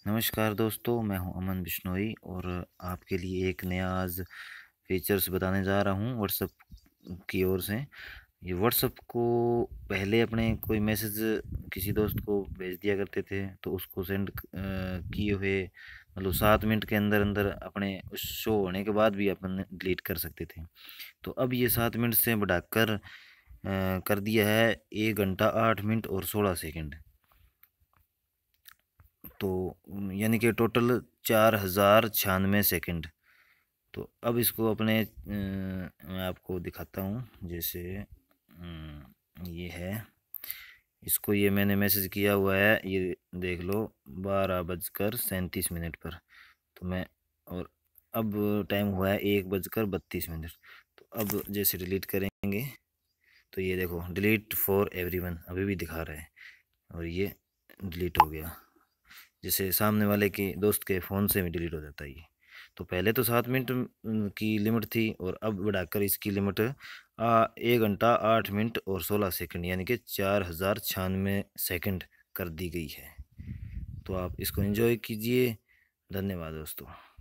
नमस्कार दोस्तों, मैं हूं अमन बिश्नोई और आपके लिए एक नया आज फीचर्स बताने जा रहा हूं व्हाट्सअप की ओर से। ये व्हाट्सअप को पहले अपने कोई मैसेज किसी दोस्त को भेज दिया करते थे तो उसको सेंड किए हुए मतलब 7 मिनट के अंदर अंदर अपने उस शो होने के बाद भी अपन डिलीट कर सकते थे। तो अब ये 7 मिनट से बढ़ाकर कर दिया है 1 घंटा 8 मिनट और 16 सेकंड। तो यानी कि टोटल 4096 सेकंड। तो अब इसको अपने मैं आपको दिखाता हूँ। जैसे ये है, इसको ये मैंने मैसेज किया हुआ है, ये देख लो 12:37 पर। तो मैं और अब टाइम हुआ है 1:32। तो अब जैसे डिलीट करेंगे तो ये देखो डिलीट फॉर एवरीवन अभी भी दिखा रहा है और ये डिलीट हो गया। जैसे सामने वाले के दोस्त के फ़ोन से भी डिलीट हो जाता है ये। तो पहले तो 7 मिनट की लिमिट थी और अब बढ़ाकर इसकी लिमिट 1 घंटा 8 मिनट और 16 सेकंड यानी कि 4096 सेकंड कर दी गई है। तो आप इसको एंजॉय कीजिए। धन्यवाद दोस्तों।